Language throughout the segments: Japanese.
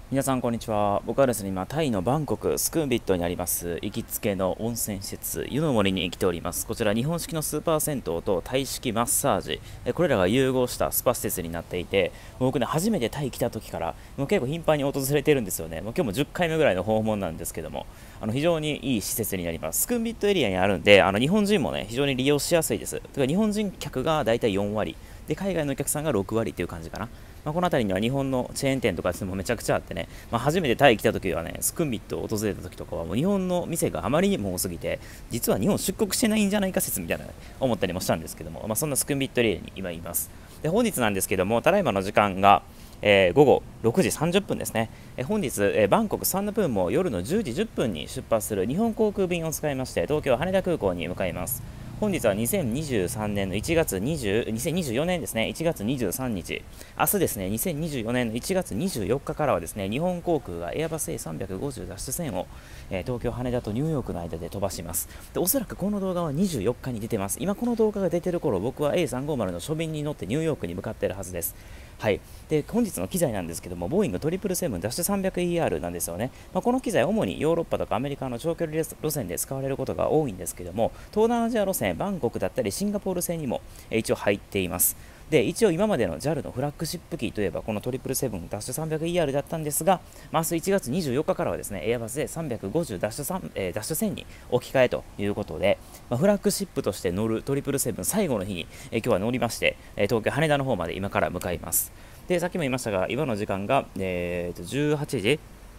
皆さんこんにちは。僕はですね、今タイのバンコクスクンビットにあります行きつけの温泉施設湯の森に来ております。こちら日本式のスーパー銭湯とタイ式マッサージ、これらが融合したスパ施設になっていて、僕ね初めてタイ来た時からもう結構頻繁に訪れてるんですよね。もう今日も10回目ぐらいの訪問なんですけども、非常にいい施設になります。スクンビットエリアにあるんで、日本人もね非常に利用しやすいです。とか日本人客がだいたい4割で、海外のお客さんが6割っていう感じかな。この辺りには日本のチェーン店とかもめちゃくちゃあってね、初めてタイ来た時はね、スクンビットを訪れた時とかはもう日本の店があまりにも多すぎて、実は日本出国してないんじゃないか説みたいな思ったりもしたんですけども、そんなスクンビットエリアに今います。で本日なんですけども、ただいまの時間が午後6時30分ですね。本日、バンコクサンナプーンも夜の10時10分に出発する日本航空便を使いまして、東京羽田空港に向かいます。本日は2023年の1月2024年ですね、1月23日。明日ですね、2024年の1月24日からはですね、日本航空がエアバス A350 脱出線を、東京羽田とニューヨークの間で飛ばします。でおそらくこの動画は24日に出てます。今この動画が出てる頃、僕は A350 の初便に乗ってニューヨークに向かっているはずです。はい、で本日の機材なんですけども、ボーイング777ダッシュ 300ER なんですよね。この機材、主にヨーロッパとかアメリカの長距離路線で使われることが多いんですけども、東南アジア路線、バンコクだったりシンガポール線にも一応入っています。で一応今までの JAL のフラッグシップ機といえばこの777ダッシュ 300ER だったんですが、明日1月24日からはですね、エアバスで350ダッシュダッシュ線に置き換えということで、フラッグシップとして乗る777最後の日に、今日は乗りまして、東京羽田の方まで今から向かいます。でさっきも言いましたが、今の時間が、18時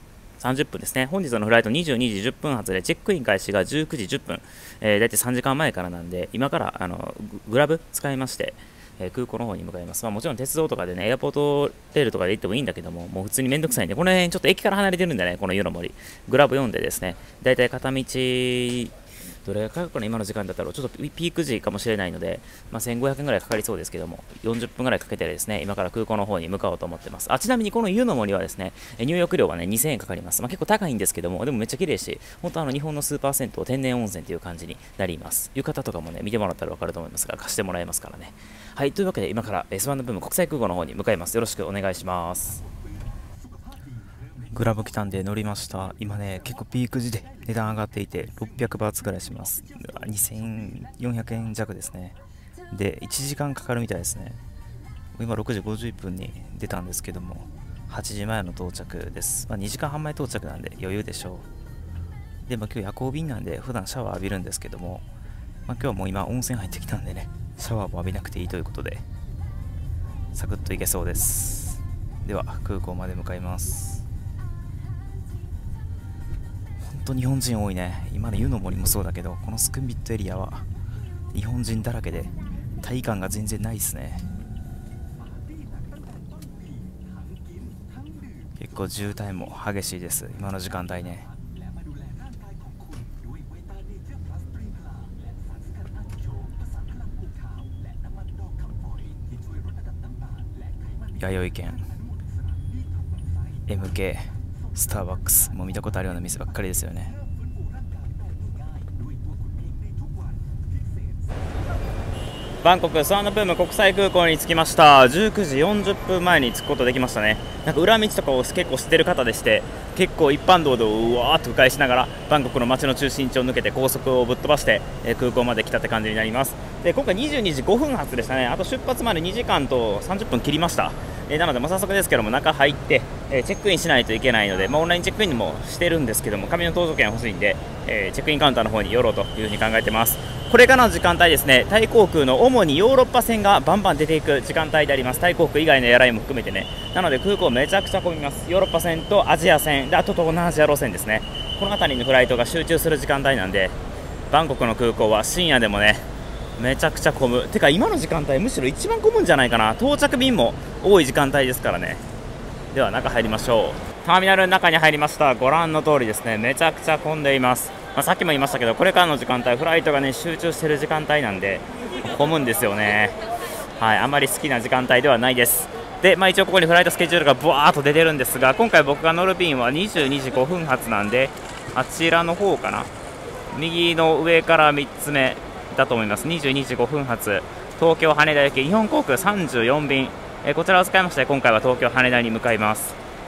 30分ですね。本日のフライト22時10分発で、チェックイン開始が19時10分、だいたい3時間前からなんで、今からグラブ使いまして、空港の方に向かいます。もちろん鉄道とかでね、エアポートレールとかで行ってもいいんだけども、もう普通にめんどくさいんで、この辺ちょっと駅から離れてるんでね、この湯の森、グラブ読んでですね、だいたい片道、どれがかかるかな、今の時間だったら、ちょっとピーク時かもしれないので、1500円ぐらいかかりそうですけども、40分ぐらいかけてですね、今から空港の方に向かおうと思ってます。ちなみにこの湯の森はですね、入浴料はね、2000円かかります。結構高いんですけども、でもめっちゃ綺麗し、本当日本のスーパー銭湯、天然温泉という感じになります。浴衣とかもね、見てもらったら分かると思いますが、貸してもらえますからね。はい、というわけで今から S1 ブーム国際空港の方に向かいます。よろしくお願いします。グラブ来たんで乗りました。今ね、結構ピーク時で値段上がっていて、600バーツぐらいします。2400円弱ですね。で、1時間かかるみたいですね。今6時51分に出たんですけども、8時前の到着です。2時間半前到着なんで余裕でしょう。で、今日夜行便なんで普段シャワー浴びるんですけども、今日はもう今温泉入ってきたんでね、シャワーも浴びなくていいということで、サクッといけそうです。では、空港まで向かいます。本当日本人多いね。今の湯の森もそうだけど、このスクンビットエリアは日本人だらけでタイ感が全然ないですね。結構渋滞も激しいです、今の時間帯ね。弥生県 MK スターバックス、もう見たことあるような店ばっかりですよね。バンコクスワンナプーム国際空港に着きました。19時40分前に着くことできましたね。なんか裏道とかを結構知ってる方でして、結構一般道でうわーっと迂回しながらバンコクの街の中心地を抜けて高速をぶっ飛ばして空港まで来たって感じになります。で今回22時5分発でしたね。あと出発まで2時間と30分切りました。なので早速ですけども中入ってチェックインしないといけないので、オンラインチェックインもしてるんですけども、紙の搭乗券欲しいんで、チェックインカウンターの方に寄ろうというふうに考えてます。これからの時間帯ですね、タイ航空の主にヨーロッパ線がバンバン出ていく時間帯であります。タイ航空以外のエアラインも含めてね。なので空港めちゃくちゃ混みます。ヨーロッパ線とアジア線で、あと東南アジア路線ですね。この辺りのフライトが集中する時間帯なんで、バンコクの空港は深夜でもねめちゃくちゃ混む。てか今の時間帯むしろ一番混むんじゃないかな。到着便も多い時間帯ですからね。では中入りましょう。ターミナルの中に入りました。ご覧の通りですね、めちゃくちゃ混んでいます。さっきも言いましたけど、これからの時間帯フライトがね集中してる時間帯なんで混むんですよね。はい、あまり好きな時間帯ではないです。で、一応ここにフライトスケジュールがブワーっと出てるんですが、今回僕が乗る便は22時5分発なんで、あちらの方かな、右の上から3つ目だと思います。22時5分発、東京羽田行き日本航空34便、こちらを使いまして今回は東京羽田に向かいます。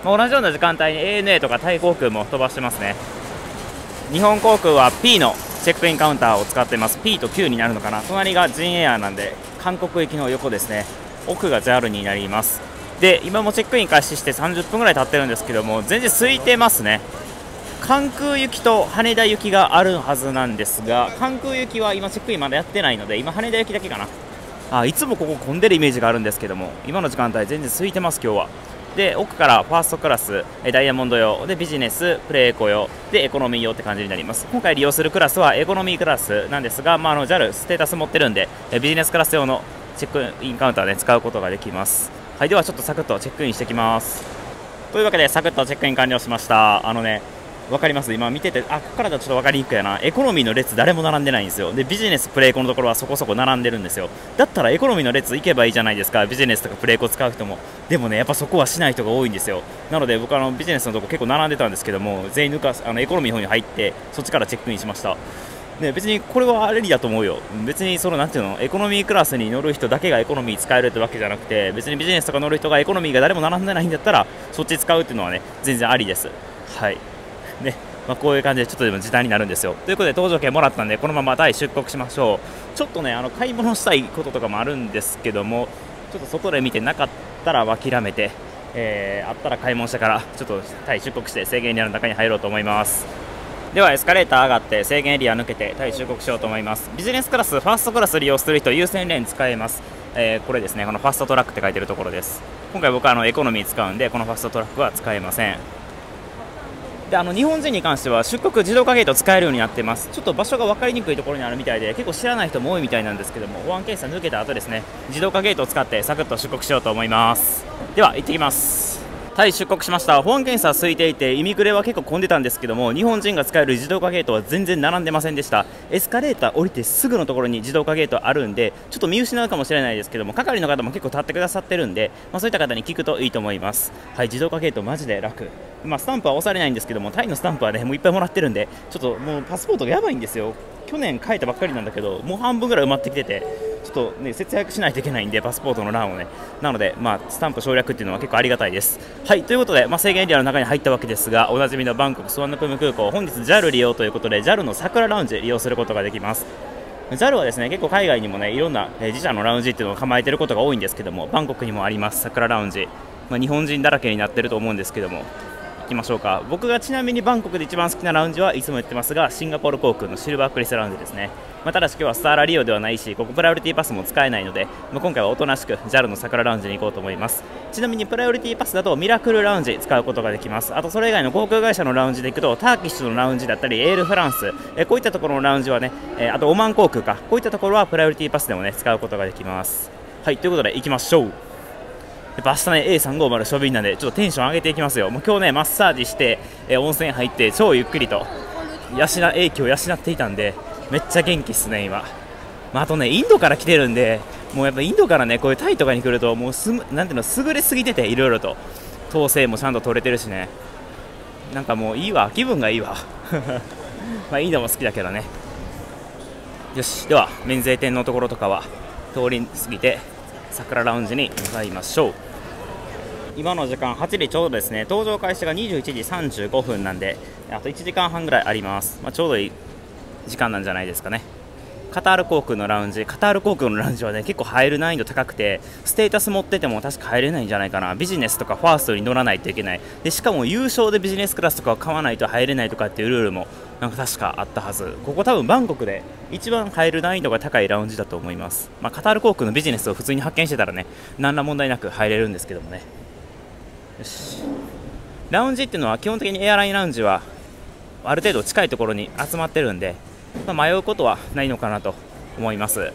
同じような時間帯に ANA とかタイ航空も飛ばしてますね。日本航空は P のチェックインカウンターを使っています。 P と Q になるのかな。隣がジンエアなんで韓国行きの横ですね。奥が JAL になります。で今もチェックイン開始して30分ぐらい経ってるんですけども、全然空いてますね。関空行きと羽田行きがあるはずなんですが、関空行きは今チェックインまだやってないので、今羽田行きだけかな。いつもここ混んでるイメージがあるんですけども、今の時間帯全然空いてます今日は。で奥からファーストクラス、ダイヤモンド用でビジネス、プレエコ用でエコノミー用って感じになります。今回利用するクラスはエコノミークラスなんですが、JAL ステータス持ってるんでビジネスクラス用のチェックインカウンターで使うことができます。はい、ではちょっとサクッとチェックインしてきます。というわけでサクッとチェックイン完了しました。分かります、今見てて、ここからだとちょっと分かりにくいやな。エコノミーの列誰も並んでないんですよ。でビジネスプレエコのところはそこそこ並んでるんですよ。だったらエコノミーの列行けばいいじゃないですか、ビジネスとかプレエコ使う人も。でもね、やっぱそこはしない人が多いんですよ。なので僕ビジネスのとこ結構並んでたんですけども、全員エコノミーの方に入ってそっちからチェックインしました。別にこれはありだと思うよ。別になんていうの、エコノミークラスに乗る人だけがエコノミー使えるってわけじゃなくて、別にビジネスとか乗る人がエコノミーが誰も並んでないんだったらそっち使うっていうのはね、全然ありです。はいね、こういう感じでちょっとでも時短になるんですよ。ということで搭乗券もらったんで、このままタイ出国しましょう。ちょっとね買い物したいこととかもあるんですけども、ちょっと外で見てなかったら諦めて、あったら買い物してからちょっとタイ出国して制限エリアの中に入ろうと思います。ではエスカレーター上がって制限エリア抜けてタイ出国しようと思います。ビジネスクラス、ファーストクラス利用する人優先レーン使えます。これですね、このファストトラックって書いてるところです。今回僕はエコノミー使うんで、このファストトラックは使えません。で日本人に関しては出国自動化ゲート使えるようになっています。ちょっと場所が分かりにくいところにあるみたいで結構知らない人も多いみたいなんですけども、保安検査抜けた後ですね、自動化ゲートを使ってサクッと出国しようと思います。では行ってきます。タイ出国しました。保安検査空いていてイミグレは結構混んでたんですけども、日本人が使える自動化ゲートは全然並んでませんでした。エスカレーター降りてすぐのところに自動化ゲートあるんで、ちょっと見失うかもしれないですけども、係の方も結構立ってくださってるんで、そういった方に聞くといいと思います。はい、自動化ゲートマジで楽。スタンプは押されないんですけども、タイのスタンプはねもういっぱいもらってるんで、ちょっともうパスポートがやばいんですよ。去年書いたばっかりなんだけど、もう半分ぐらい埋まってきてて、ちょっとね節約しないといけないんで、パスポートの欄をね。なのでスタンプ省略っていうのは結構ありがたいです。はい、ということで、制限エリアの中に入ったわけですが、おなじみのバンコクスワンナプーム空港、本日 JAL 利用ということで JAL の桜ラウンジ利用することができます。JAL はですね結構海外にもねいろんな自社のラウンジっていうのを構えていることが多いんですけども、バンコクにもあります桜ラウンジ。日本人だらけになってると思うんですけども、行きましょうか。僕がちなみにバンコクで一番好きなラウンジはいつも言ってますが、シンガポール航空のシルバークリスラウンジですね。ただし今日はスターラ利用ではないし、ここプライオリティパスも使えないので、今回はおとなしく JAL の桜ラウンジに行こうと思います。ちなみにプライオリティパスだとミラクルラウンジ使うことができます。あとそれ以外の航空会社のラウンジで行くとターキッシュのラウンジだったりエールフランス、こういったところのラウンジはね、あとオマン航空か、こういったところはプライオリティパスでもね使うことができます。はい、ということで行きましょう。やっぱ明日ね A350 初便なんでちょっとテンション上げていきますよ。もう今日ねマッサージして、温泉入って超ゆっくりと英気を養っていたんで、めっちゃ元気っすね今。あとねインドから来てるんで、もうやっぱインドからねこういうタイとかに来るともうなんていうの優れすぎてて、いろいろと統制もちゃんと取れてるしね、なんかもういいわ、気分がいいわインドも好きだけどね。よし、では免税店のところとかは通り過ぎて桜ラウンジに向かいましょう。今の時間8時ちょうどですね。搭乗開始が21時35分なんで、あと1時間半ぐらいあります。ちょうどいい時間なんじゃないですかね。カタール航空のラウンジはね結構入る難易度高くて、ステータス持ってても確か入れないんじゃないかな。ビジネスとかファーストに乗らないといけない。でしかも優勝でビジネスクラスとかを買わないと入れないとかっていうルールもなんか確かあったはず。ここ多分バンコクで一番入る難易度が高いラウンジだと思います。カタール航空のビジネスを普通に発見してたらね何ら問題なく入れるんですけどもね。よし、ラウンジっていうのは基本的にエアラインラウンジはある程度近いところに集まってるんで、迷うことはないのかなと思います。よ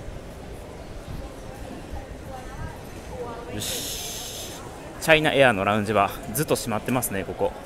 し、チャイナエアのラウンジはずっと閉まってますねここ。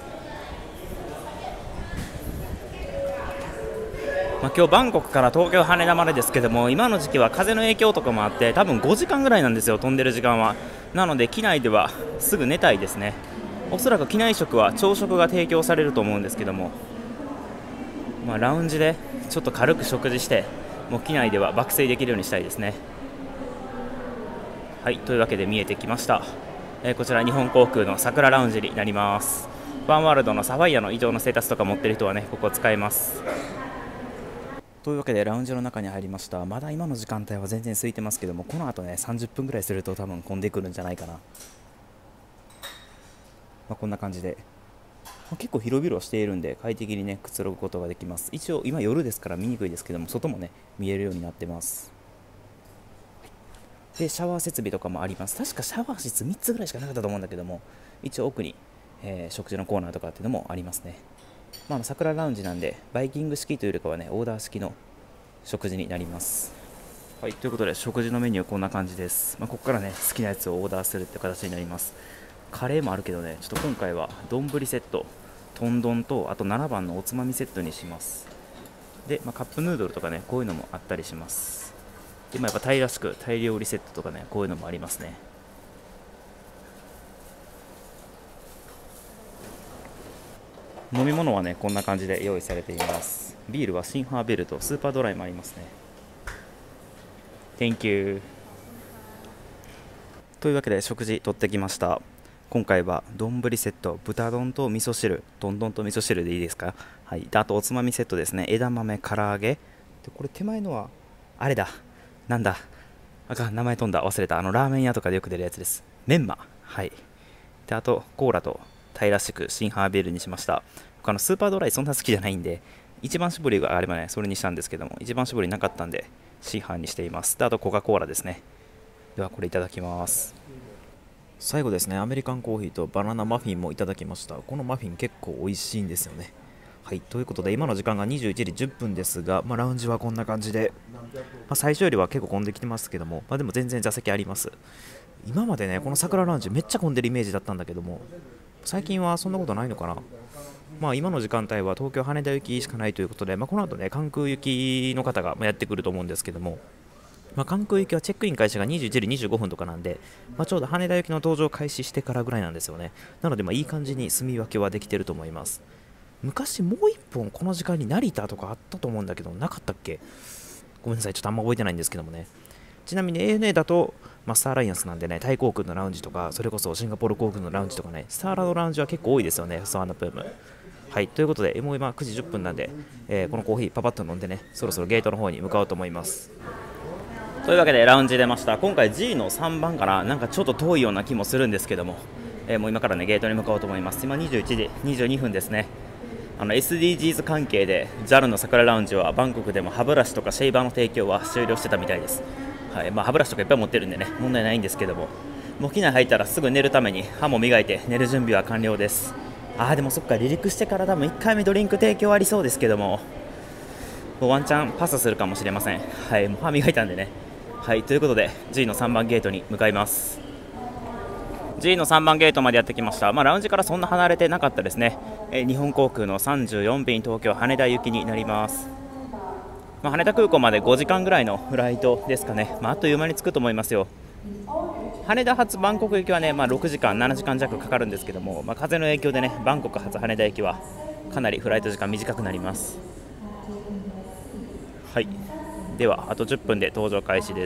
今日バンコクから東京羽田までですけども、今の時期は風の影響とかもあって多分5時間ぐらいなんですよ、飛んでる時間は。なので機内ではすぐ寝たいですね。おそらく機内食は朝食が提供されると思うんですけども、ラウンジでちょっと軽く食事してもう機内では爆睡できるようにしたいですね。はい、というわけで見えてきました。 こちら日本航空の桜ラウンジになります。ワンワールドのサファイアの異常のステータスとか持ってる人はね、ここ使えます。というわけでラウンジの中に入りました。まだ今の時間帯は全然空いてますけども、この後ね30分ぐらいすると多分混んでくるんじゃないかな。こんな感じで、結構広々しているんで快適にねくつろぐことができます。一応今夜ですから見にくいですけども、外もね見えるようになってます。でシャワー設備とかもあります。確かシャワー室3つぐらいしかなかったと思うんだけども、一応奥に、食事のコーナーとかっていうのもありますね。桜ラウンジなんでバイキング式というよりかはねオーダー式の食事になります。はい、ということで食事のメニューこんな感じです。ここからね好きなやつをオーダーするって形になります。カレーもあるけどね、ちょっと今回は丼セット、トン丼とあと7番のおつまみセットにします。で、カップヌードルとかねこういうのもあったりします。で、やっぱタイらしくタイ料理セットとかねこういうのもありますね。飲み物はねこんな感じで用意されています。ビールはシンハーベルとスーパードライもありますね。 Thank you。 というわけで食事取ってきました。今回は丼セット、豚丼と味噌汁、丼と味噌汁でいいですか。はい、であとおつまみセットですね。枝豆、唐揚げで、これ手前のはあれだ、なんだ、名前飛んだ、忘れた。ラーメン屋とかでよく出るやつです。メンマ。はい。であとコーラとタイらしくシンハーベルにしました。他のスーパードライそんな好きじゃないんで、一番搾りがあればねそれにしたんですけども、一番搾りなかったんでシンハーにしています。であとコカ・コーラですね。ではこれいただきます。 最後ですね、アメリカンコーヒーとバナナマフィンもいただきました。このマフィン結構美味しいんですよね。はい、ということで今の時間が21時10分ですが、ラウンジはこんな感じで、最初よりは結構混んできてますけども、でも全然座席あります。今までねこの桜ラウンジめっちゃ混んでるイメージだったんだけども、最近はそんなことないのかな。今の時間帯は東京羽田行きしかないということで、この後ね関空行きの方がやってくると思うんですけども、関空行きはチェックイン開始が21時25分とかなんで、ちょうど羽田行きの搭乗開始してからぐらいなんですよね。なのでいい感じに住み分けはできてると思います。昔もう一本この時間に成田とかあったと思うんだけど、なかったっけ。ごめんなさい、ちょっとあんま覚えてないんですけどもね。ちなみに ANA だとスターアライアンスなんでね、タイ航空のラウンジとか、それこそシンガポール航空のラウンジとかね、スターラのラウンジは結構多いですよね、スワンナプーム。はい、ということでもう今9時10分なんで、このコーヒーパパッと飲んでね、そろそろゲートの方に向かおうと思います。 というわけでラウンジ出ました。今回 G の3番からなんかちょっと遠いような気もするんですけども、もう今からねゲートに向かおうと思います。今21時22分ですね。SDGs 関係で JAL の桜ラウンジはバンコクでも歯ブラシとかシェーバーの提供は終了してたみたいです。はい、歯ブラシとかいっぱい持ってるんでね問題ないんですけども、もう機内入ったらすぐ寝るために歯も磨いて寝る準備は完了です。でもそっか、離陸してから多分1回目ドリンク提供ありそうですけども、もうワンチャンパスするかもしれません。はい、もう歯磨いたんでね。はい、ということで G の3番ゲートに向かいます。 G の3番ゲートまでやってきました。ラウンジからそんな離れてなかったですね。日本航空の34便東京羽田行きになります。羽田空港まで5時間ぐらいのフライトですかね。あっという間に着くと思いますよ。羽田発バンコク行きはね、6時間7時間弱かかるんですけども、風の影響でねバンコク発羽田行きはかなりフライト時間短くなります。はい、ではあと10分で搭乗開始です。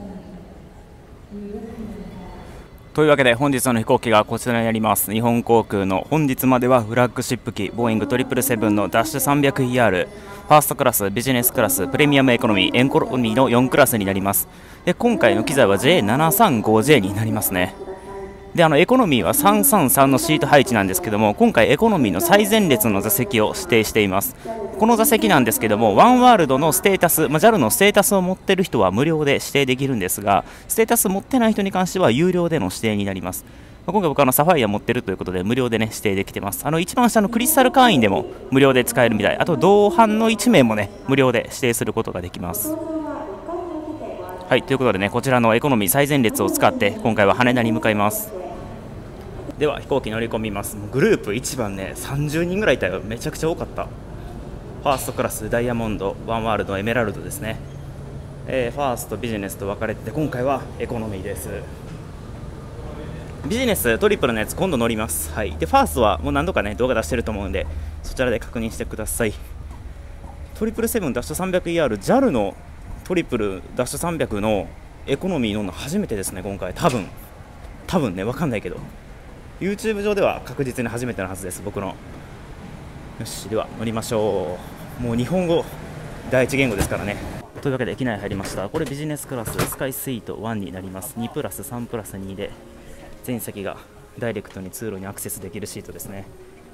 というわけで本日の飛行機がこちらになります。日本航空の本日まではフラッグシップ機ボーイング777のダッシュ 300ER、 ファーストクラス、ビジネスクラス、プレミアムエコノミー、エコノミーの4クラスになります。で今回の機材は J735J になりますね。でエコノミーは333のシート配置なんですけども、今回エコノミーの最前列の座席を指定しています。この座席なんですけども、ワンワールドのステータス、JAL のステータスを持っている人は無料で指定できるんですが、ステータス持ってない人に関しては有料での指定になります。今回僕サファイア持ってるということで無料でね指定できてます。一番下のクリスタル会員でも無料で使えるみたい。あと同伴の1名もね無料で指定することができます。はい、ということでね、こちらのエコノミー最前列を使って今回は羽田に向かいます。では飛行機乗り込みます。グループ1番ね30人ぐらいいたよ。めちゃくちゃ多かった。ファーストクラス、ダイヤモンド、ワンワールド、エメラルドですね。ファースト、ビジネスと分かれてて、今回はエコノミーです。ビジネストリプルのやつ今度乗ります。はい、でファーストはもう何度かね動画出してると思うんで、そちらで確認してください。トリプルセブンダッシュ 300ER、 JAL のトリプルダッシュ300のエコノミー乗るの初めてですね今回。多多分ね、わかんないけど YouTube 上では確実に初めてのはずです、僕の。よし、では乗りましょう。もう日本語第一言語ですからね。というわけで機内入りました。これビジネスクラススカイスイート1になります。2プラス3プラス2で全席がダイレクトに通路にアクセスできるシートですね。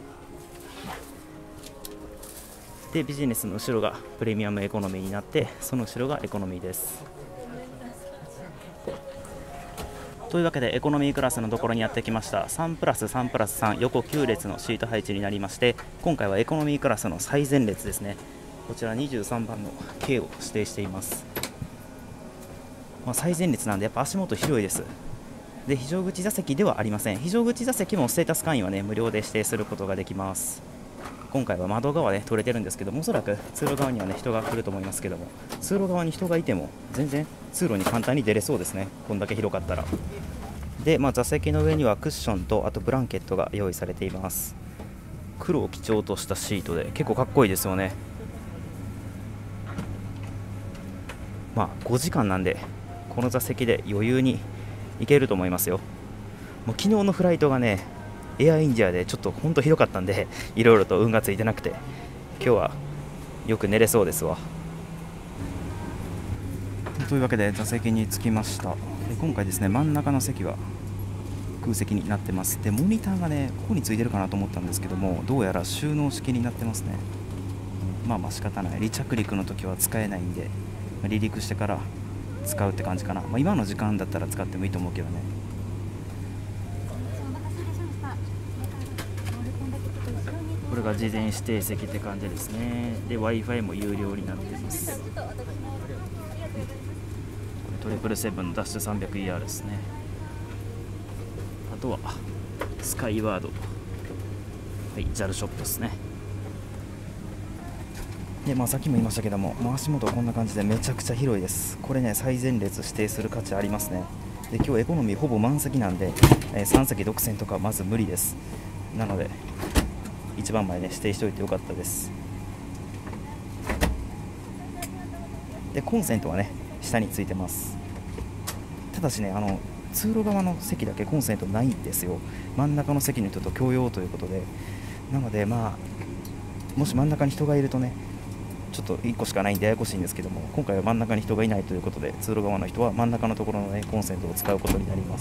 でビジネスの後ろがプレミアムエコノミーになって、その後ろがエコノミーです。というわけでエコノミークラスのところにやってきました。3プラス3プラス3横9列のシート配置になりまして、今回はエコノミークラスの最前列ですね。こちら23番の K を指定しています。最前列なんでやっぱ足元広いです。で非常口座席ではありません。非常口座席もステータス会員はね無料で指定することができます。今回は窓側で取れてるんですけども、おそらく通路側にはね人が来ると思いますけども、通路側に人がいても全然通路に簡単に出れそうですね、こんだけ広かったら。で、座席の上にはクッションとあとブランケットが用意されています。黒を基調としたシートで結構かっこいいですよね。5時間なんでこの座席で余裕に行けると思いますよ。もう昨日のフライトがねエアインディアでちょっと本当広かったんで、いろいろと運がついてなくて、今日はよく寝れそうですわ。というわけで座席に着きました。で今回ですね、真ん中の席は空席になってます。でモニターがねここについてるかなと思ったんですけども、どうやら収納式になってますね。仕方ない、離着陸の時は使えないんで、離陸してから使うって感じかな。今の時間だったら使ってもいいと思うけどね。これが事前指定席って感じですね。で Wi-Fi も有料になってます。777のダッシュ 300ER ですね。あとはスカイワード、JAL ショップですね。でさっきも言いましたけども、足元はこんな感じでめちゃくちゃ広いです。これね最前列指定する価値ありますね。で今日エコノミーほぼ満席なんで、3席独占とかまず無理です。なので一番前ね指定しておいてよかったです。でコンセントはね下についてます。ただしね通路側の席だけコンセントないんですよ。真ん中の席の人と共用ということで、なのでもし真ん中に人がいるとねちょっと1個しかないんでややこしいんですけども、今回は真ん中に人がいないということで、通路側の人は真ん中のところの、コンセントを使うことになります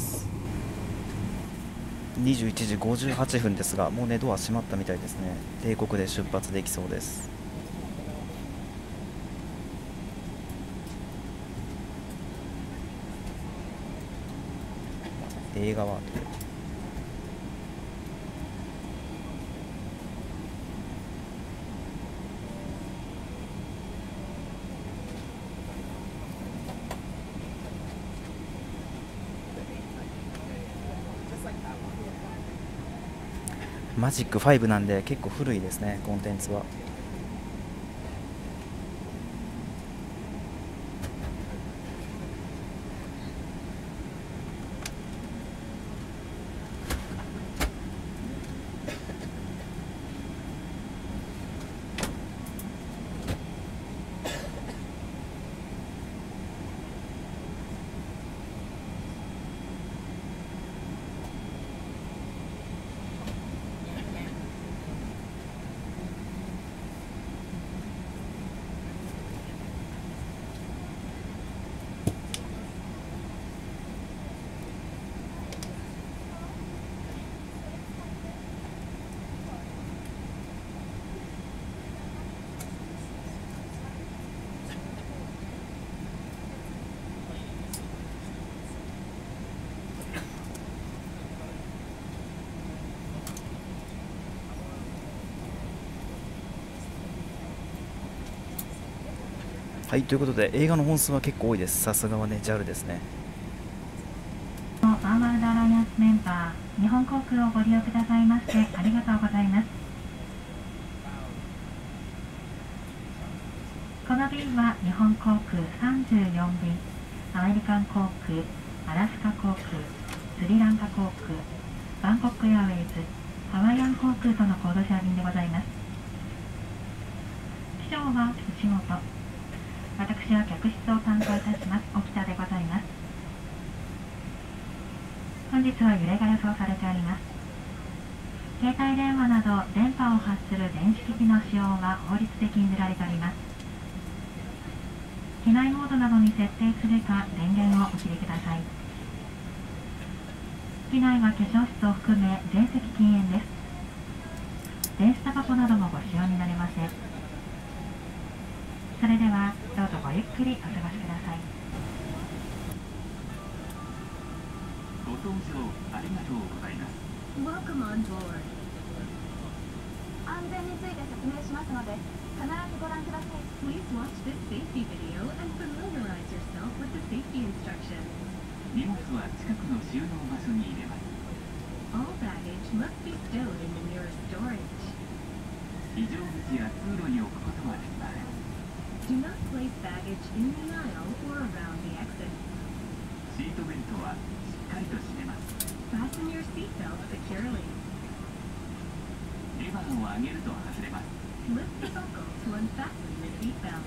。21時58分ですが、もうねドア閉まったみたいですね。定刻で出発できそうです。映画はマジック5なんで結構古いですね、コンテンツは。はい、ということで映画の本数は結構多いです。さすがはね JAL ですね。 ワンワールドアライアンスメンバー日本航空をご利用くださいましてありがとうございます。この便は日本航空34便、アメリカン航空、アラスカ航空、スリランカ航空、バンコクエアウェイズ、ハワイアン航空とのコードシェア便でございます。機長は内本、私は客室を担当いたします沖田でございます。 本日は揺れが予想されております。携帯電話など電波を発する電子機器の使用は法律で禁じられております。機内モードなどに設定するか電源をお切りください。機内は化粧室を含め全席禁煙です。電子タバコなどもご使用になれません。それではどうぞごゆっくりお過ごしください。 ご搭乗ありがとうございます。 Welcome on board. 安全について説明しますので必ずご覧ください。 Please watch this safety video and familiarize yourself with the safety instructions. 荷物は近くの収納場所に入れます。 All baggage must be stowed in the nearest storage. 非常口や通路に置くことはできません。 Do not place baggage in the aisle or around the exit. シートベルトはしっかりと締めます。 Fasten your seatbelt securely. レバーを上げると外れます。 Lift the buckle to unfasten the seatbelt.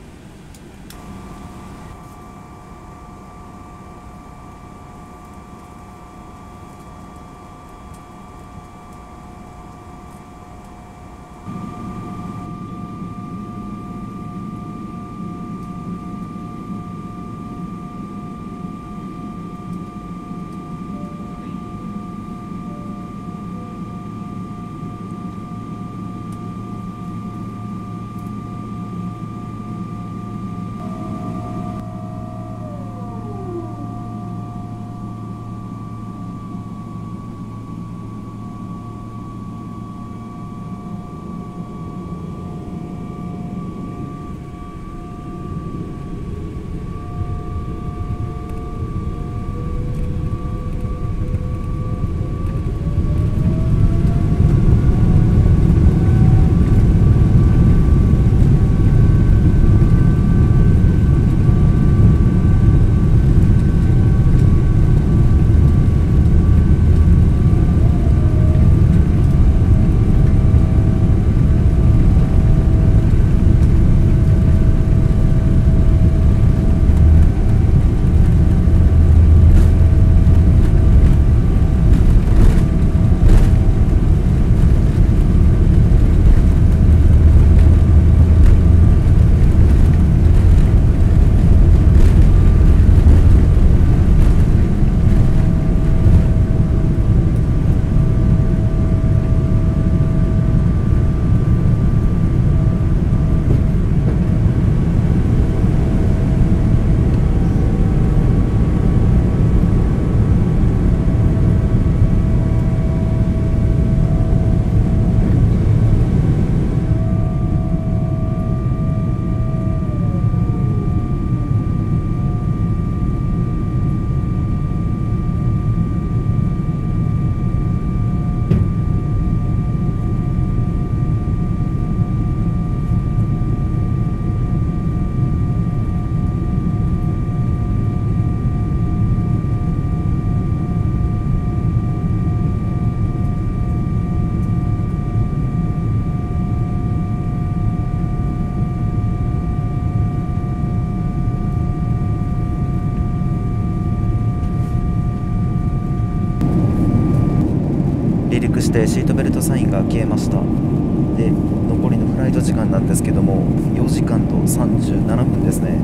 離陸してシートベルトサインが消えました。で、残りのフライト時間なんですけども、4時間と37分ですね。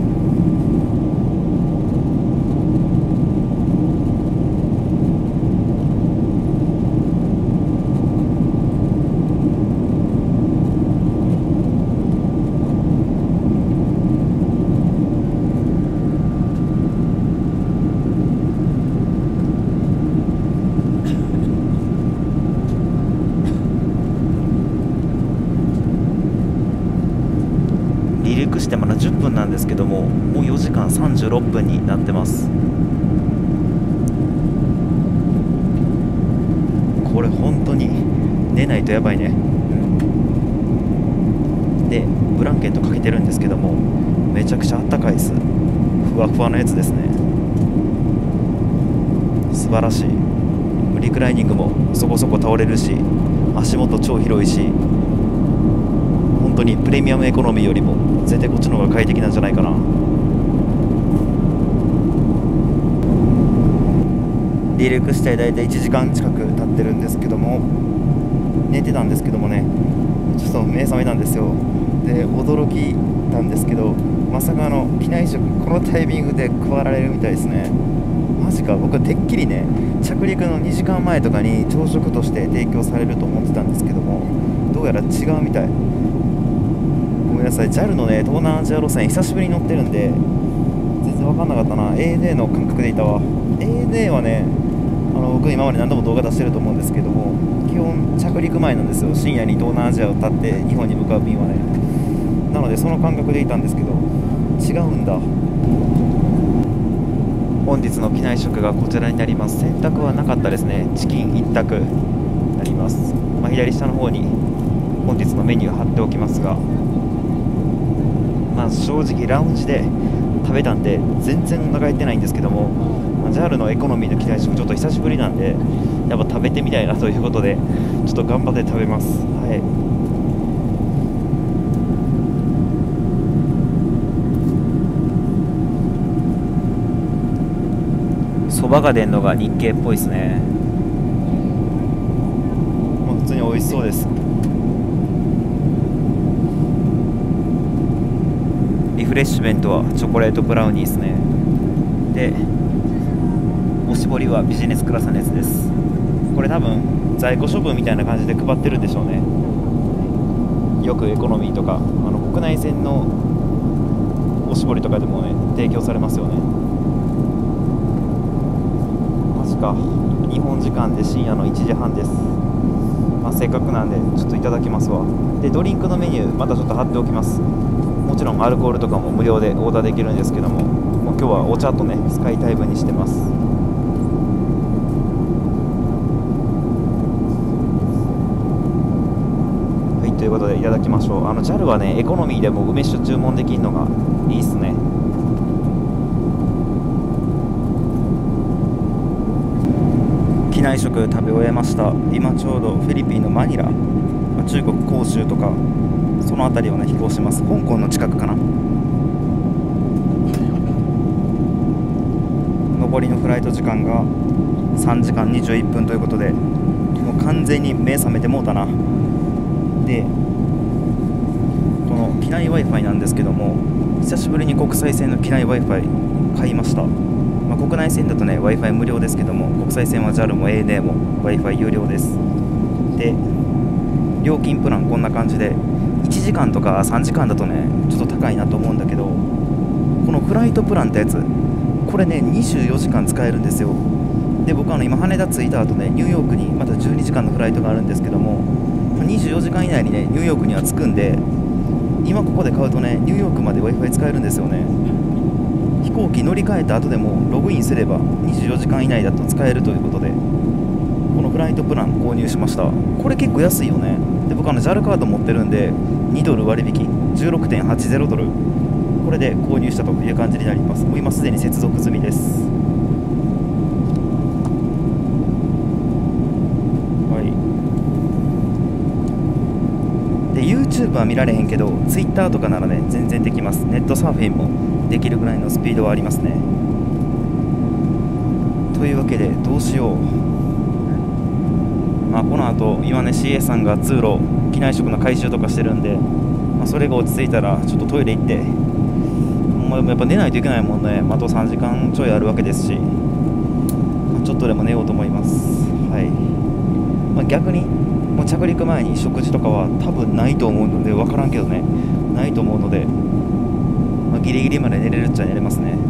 離陸してまだ10分なんですけども、もう4時間36分になってます。これ本当に寝ないとやばいね。で、ブランケットかけてるんですけども、めちゃくちゃあったかいです。ふわふわのやつですね。素晴らしい。リクライニングもそこそこ倒れるし、足元超広いし、本当にプレミアムエコノミーよりも絶対こっちの方が快適なんじゃないかな。 離陸して大体1時間近く経ってるんですけども、寝てたんですけどもね、ちょっと目覚めたんですよ。で驚きたんですけど、まさか機内食このタイミングで配られるみたいですね。マジか。僕はてっきりね、着陸の2時間前とかに朝食として提供されると思ってたんですけども、どうやら違うみたい。ごめんなさい、 JAL のね東南アジア路線久しぶりに乗ってるんで全然分かんなかったな。 ANA の感覚でいたわ。 ANA はね、僕今まで何度も動画出してると思うんですけども、基本着陸前なんですよ。深夜に東南アジアを立って日本に向かう便はね。なのでその感覚でいたんですけど、違うんだ。本日の機内食がこちらになります。選択はなかったですね。チキン一択になります。左下の方に本日のメニュー貼っておきますが、正直ラウンジで食べたんで全然お腹減ってないんですけども、JAL のエコノミーの機内食ちょっと久しぶりなんでやっぱ食べてみたいなということでちょっと頑張って食べます。はい。そばが出んのが日系っぽいですね。普通に美味しそうです。リフレッシュメントはチョコレートブラウニーですね。でおしぼりはビジネスクラスのやつです。これ多分在庫処分みたいな感じで配ってるんでしょうね。よくエコノミーとか国内線のおしぼりとかでもね提供されますよね。マジか。日本時間で深夜の1時半です。せっかくなんでちょっといただきますわ。でドリンクのメニューまたちょっと貼っておきます。もちろんアルコールとかも無料でオーダーできるんですけども、今日はお茶とねスカイタイムにしてます。はい、ということでいただきましょう。JAL はねエコノミーでも梅酒注文できるのがいいっすね。機内食食べ終えました。今ちょうどフィリピンのマニラ、中国広州とかその辺りをね飛行します。香港の近くかな。残りのフライト時間が3時間21分ということで、もう完全に目覚めてもうたな。でこの機内 Wi-Fi なんですけども、久しぶりに国際線の機内 Wi-Fi 買いました。国内線だとね Wi-Fi 無料ですけども、国際線は JAL も ANA も Wi-Fi 有料です。で料金プランこんな感じで、1時間とか3時間だとねちょっと高いなと思うんだけど、このフライトプランってやつ、これね24時間使えるんですよ。で僕今羽田着いた後ねニューヨークにまた12時間のフライトがあるんですけども、24時間以内にねニューヨークには着くんで、今ここで買うとねニューヨークまで Wi-Fi 使えるんですよね。飛行機乗り換えた後でもログインすれば24時間以内だと使えるということで、このフライトプラン購入しました。これ結構安いよね。で僕JAL カード持ってるんで2ドル割引 16.80 ドル、これで購入したという感じになります。もう今すでに接続済みです。はい。で YouTube は見られへんけど Twitter とかならね全然できます。ネットサーフィンもできるぐらいのスピードはありますね。というわけでどうしよう。この後今ね CA さんが通路機内食の回収とかしてるんで、それが落ち着いたらちょっとトイレ行って、やっぱ寝ないといけないもんね。あと3時間ちょいあるわけですし、ちょっとでも寝ようと思います。はい。逆にもう着陸前に食事とかは多分ないと思うので、分からんけどねないと思うので、ギリギリまで寝れるっちゃ寝れますね。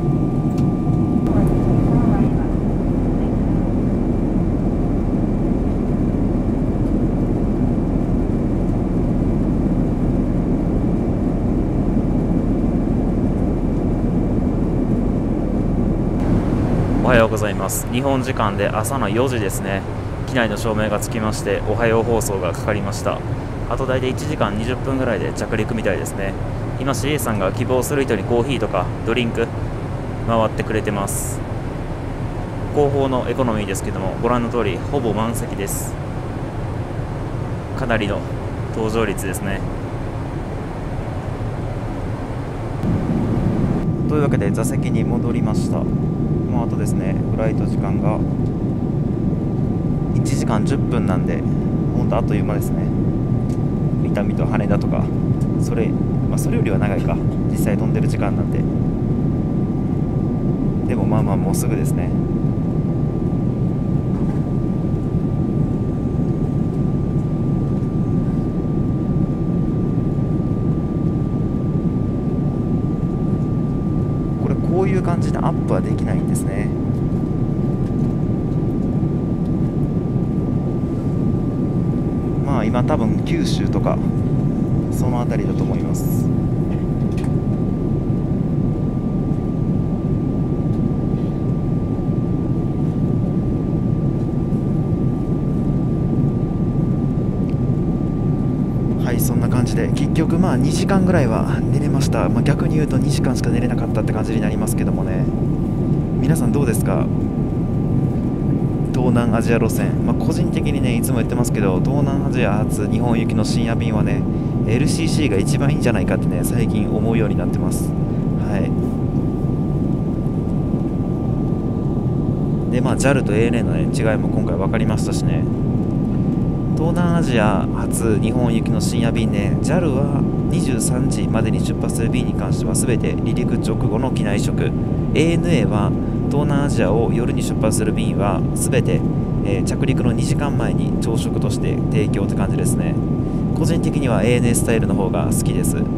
おはようございます。日本時間で朝の4時ですね。機内の照明がつきましておはよう放送がかかりました。あと大体1時間20分ぐらいで着陸みたいですね。今 CA さんが希望する人にコーヒーとかドリンク回ってくれてます。後方のエコノミーですけども、ご覧の通りほぼ満席です。かなりの搭乗率ですね。というわけで座席に戻りました。もうあとですねフライト時間が 1時間10分なんで、ほんとあっという間ですね。伊丹と羽田とか、それよりは長いか、実際飛んでる時間なんで。でもまあもうすぐですね。これこういう感じでアップはできないんですね。まあ今多分九州とかその辺りだと思います。はい、そんな感じで結局2時間ぐらいは寝れました。逆に言うと2時間しか寝れなかったって感じになりますけどもね。皆さんどうですか？東南アジア路線、個人的にねいつも言ってますけど、東南アジア発日本行きの深夜便はね LCC が一番いいんじゃないかってね最近思うようになってます。はい。でJAL と ANA の、ね、違いも今回分かりましたしね。東南アジア発日本行きの深夜便ね、 JAL は23時までに出発する便に関しては全て離陸直後の機内食、 ANA は東南アジアを夜に出発する便は全て、着陸の2時間前に朝食として提供って感じですね。個人的には ANA スタイルの方が好きです。今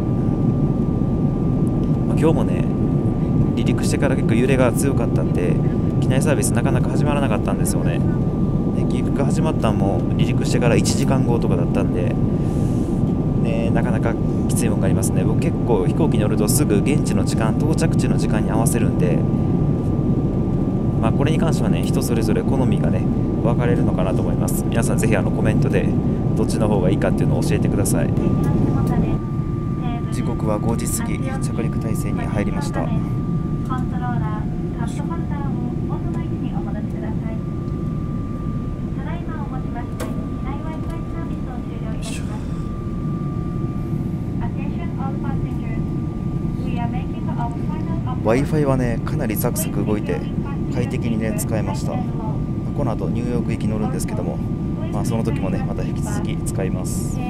日もね離陸してから結構揺れが強かったんで機内サービスなかなか始まらなかったんですよね。結局始まったのも離陸してから1時間後とかだったんで、ね、なかなかきついものがありますね。僕結構飛行機に乗るとすぐ現地の時間、到着地の時間に合わせるんで、これに関してはね人それぞれ好みがね分かれるのかなと思います。皆さんぜひコメントでどっちの方がいいかっていうのを教えてください。時刻は5時過ぎ、着陸態勢に入りました。 コントローラー、カットボタンを元の位置にお戻しください。ただいまをもちまして機内 Wi-Fi サービスを終了いたします。Attention all passengers. We are making our final Wi-Fi はねかなりサクサク動いて快適にね使えました。この後ニューヨーク行き乗るんですけども、その時もねまた引き続き使います。い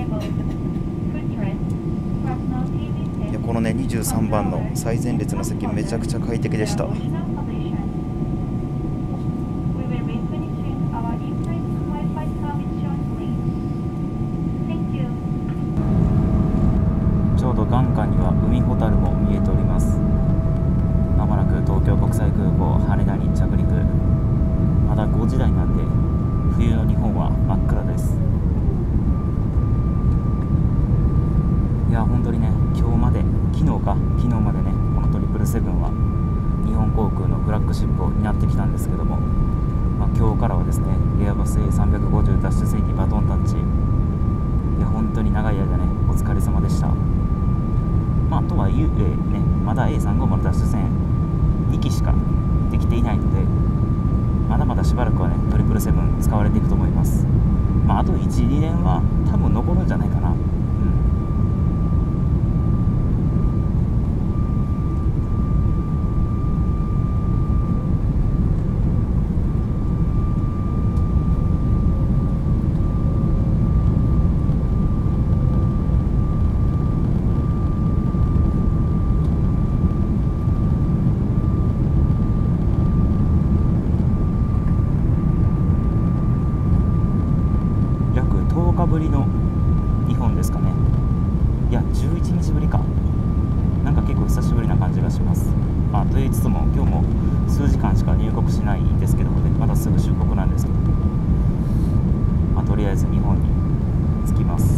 やこのね23番の最前列の席めちゃくちゃ快適でした。 ちょうど眼下には海ほたるも見えております。まもなく東京国際空港羽田に着陸。まだ5時台なんで冬の日本は真っ暗です。いや本当にね昨日までねこの777は日本航空のフラッグシップを担ってきたんですけども、今日からはですねエアバス A350 ダッシュ3にバトンタッチ。いや本当に長い間ねお疲れ様でした。とはいえねまだ A350 ダッシュ船2機しかできていないので、まだまだしばらくはね777使われていくと思います。あと 1,2 年は多分残るんじゃないかな。10日ぶりの日本ですかね。いや11日ぶりかなんか結構久しぶりな感じがします。と言いつつも今日も数時間しか入国しないんですけどもね、まだすぐ出国なんですけど、とりあえず日本に着きます。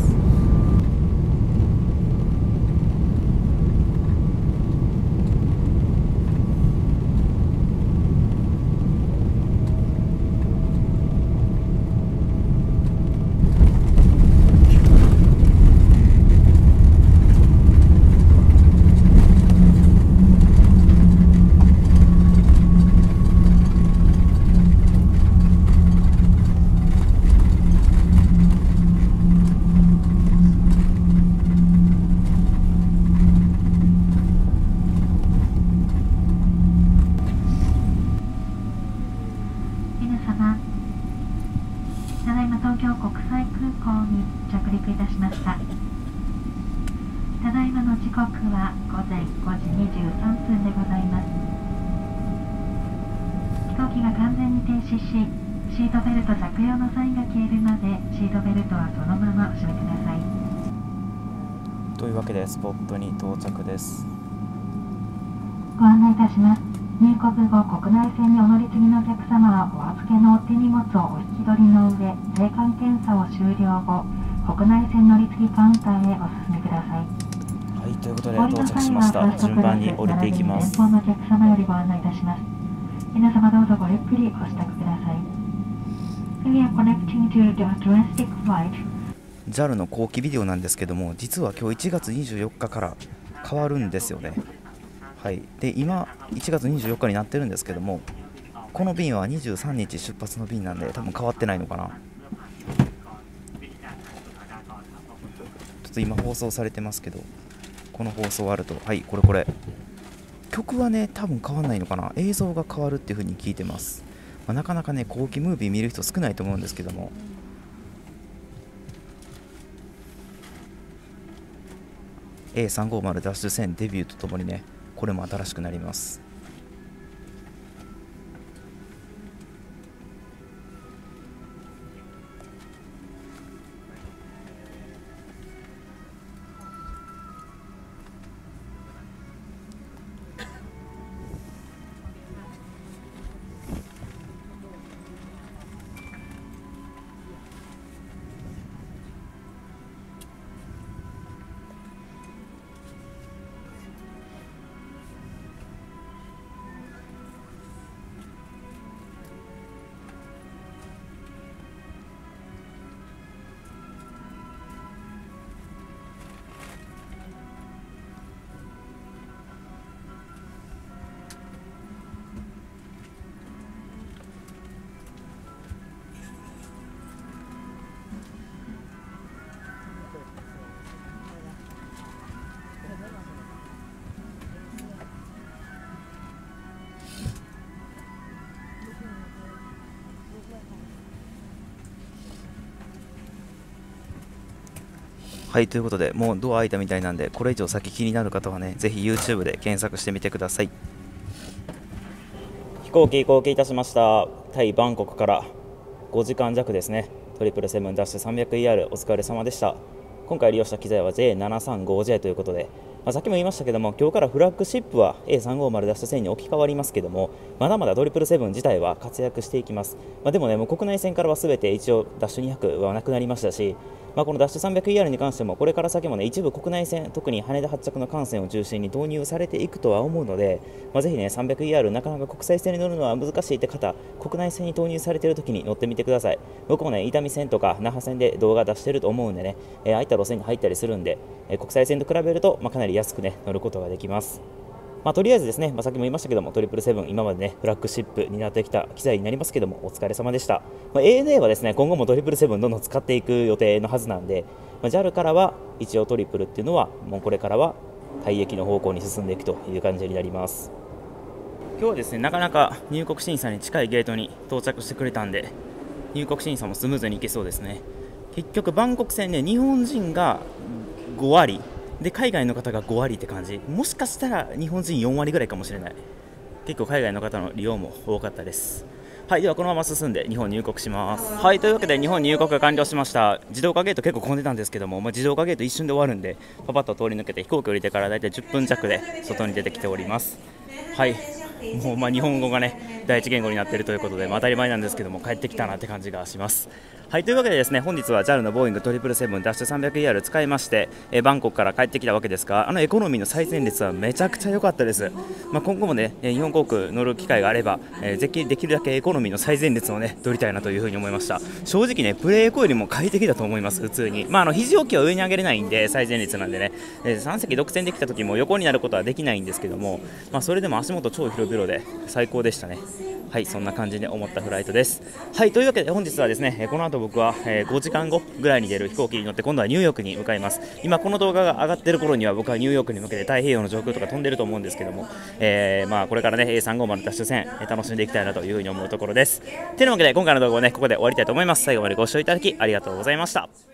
陸いたしました。ただいまの時刻は午前5時23分でございます。飛行機が完全に停止し、シートベルト着用のサインが消えるまでシートベルトはそのままお締めください。 というわけでスポットに到着です。 ご案内いたします。入国後、国内線にお乗り継ぎのお客様はお預けのお手荷物をお引き取りの上、税関検査を終了後、国内線乗り継ぎカウンターへお進みください。 はい、ということで到着しました。順番に降りていきます。 前方のお客様よりご案内いたします。皆様どうぞごゆっくりお支度ください。We are connecting to the domestic flight. JAL の後期ビデオなんですけども、実は今日1月24日から変わるんですよね。はい、で今1月24日になってるんですけども、この便は23日出発の便なんで多分変わってないのかな。ちょっと今放送されてますけど、この放送あると、はい、これ曲はね多分変わんないのかな。映像が変わるっていう風に聞いてます。なかなかね後期ムービー見る人少ないと思うんですけども、A350-1000 デビューとともにね、これも新しくなります。はい、ということでもうドア開いたみたいなんで、これ以上先気になる方はねぜひ YouTube で検索してみてください。 飛行機降機いたしました。タイバンコクから5時間弱ですね。777-300ER お疲れ様でした。今回利用した機材は J735J ということで、さっきも言いましたけども、今日からフラッグシップは A350-1000 に置き換わりますけども、まだまだ777自体は活躍していきます。でもね、もう国内線からは全て一応ダッシュ200はなくなりましたし、このダッシュ 300ER に関してもこれから先もね一部国内線、特に羽田発着の幹線を中心に導入されていくとは思うので、ぜひね 300ER なかなか国際線に乗るのは難しいって方、国内線に投入されている時に乗ってみてください。僕もね伊丹線とか那覇線で動画出してると思うんでね、ああいった路線に入ったりするんで、国際線と比べるとかなり安くね乗ることができます。とりあえずですね、さっきも言いましたけども、777今までねフラッグシップになってきた機材になりますけども、お疲れ様でした。ANA はですね今後も777どんどん使っていく予定のはずなんで、JAL からは一応トリプルっていうのはもうこれからは退役の方向に進んでいくという感じになります。今日はですねなかなか入国審査に近いゲートに到着してくれたんで、入国審査もスムーズにいけそうですね。結局バンコク線ね、日本人が5割で海外の方が5割って感じ、もしかしたら日本人4割ぐらいかもしれない。結構海外の方の利用も多かったです。はい、ではこのまま進んで日本入国します。はい、というわけで日本入国が完了しました。自動化ゲート結構混んでたんですけども、自動化ゲート一瞬で終わるんでパパッと通り抜けて飛行機降りてからだいたい10分弱で外に出てきております。はい、もう日本語がね第一言語になっているということで、当たり前なんですけども帰ってきたなって感じがします。はい、というわけでですね本日は JAL のボーイング 777-300ER 使いまして、バンコクから帰ってきたわけですが、エコノミーの最前列はめちゃくちゃ良かったです。今後もね日本航空乗る機会があれば、できるだけエコノミーの最前列をね取りたいなというふうに思いました。正直ねプレーエコよりも快適だと思います。普通に肘置きは上に上げれないんで最前列なんでね、3席独占できた時も横になることはできないんですけども、それでも足元超広々で最高でしたね。はい、そんな感じで思ったフライトです。はい、というわけで本日はですねこの後僕は5時間後ぐらいに出る飛行機に乗って今度はニューヨークに向かいます。今この動画が上がっている頃には僕はニューヨークに向けて太平洋の上空とか飛んでると思うんですけども、これからね A350-1000 楽しんでいきたいなというふうに思うところです。というわけで今回の動画をねここで終わりたいと思います。最後までご視聴いただきありがとうございました。